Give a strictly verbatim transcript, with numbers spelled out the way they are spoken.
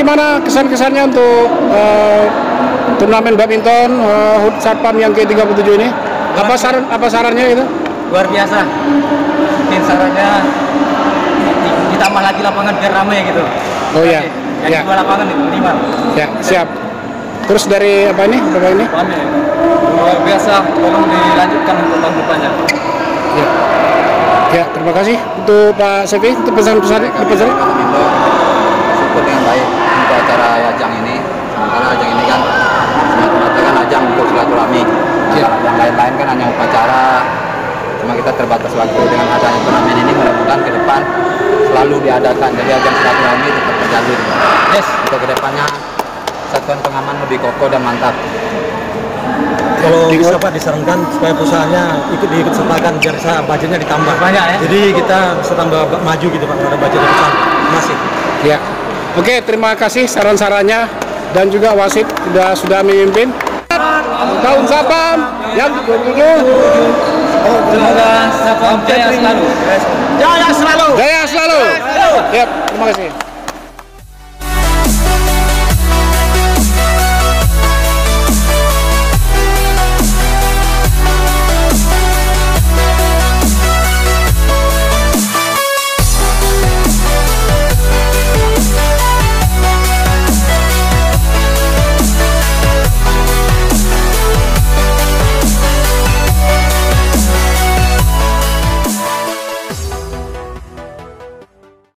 gimana kesan-kesannya untuk uh, turnamen badminton uh, H U D Satpam yang ke tiga puluh tujuh ini? Apa saran apa sarannya itu? Luar biasa. Mungkin sarannya ditambah lagi lapangan biar ramai gitu. Oh iya. Yang Ya. dua lapangan itu minimal. Ya, siap. Terus dari apa ini? Berapa ini? Luar biasa, tolong dilanjutkan untuk tahun depannya. Ya. Ya, terima kasih untuk Pak Sefi untuk pesan-pesan pesan. Support dengan baik untuk acara ajang ini. Sementara ajang ini kan semata-mata kan ajang untuk silaturahmi. Ya. Yang lain-lain kan hanya upacara. Cuma kita terbatas waktu. Dengan adanya turnamen ini mudah-mudahan ke depan selalu diadakan. Jadi ajang silaturahmi tetap terjalin. Yes. Untuk kedepannya satuan pengaman lebih kokoh dan mantap. Kalau bisa Pak disarankan supaya perusahaannya ikut diikut sertakan biar bisa budgetnya ditambah Banyak ya. Jadi kita bisa tambah maju gitu Pak, ada budget perusahaan masih. Ya. Oke, terima kasih saran-sarannya dan juga wasit sudah sudah memimpin tahun Satpam yang ke tujuh. Semoga Satpam jaya selalu. Jaya selalu. Jaya selalu. Ya, terima kasih.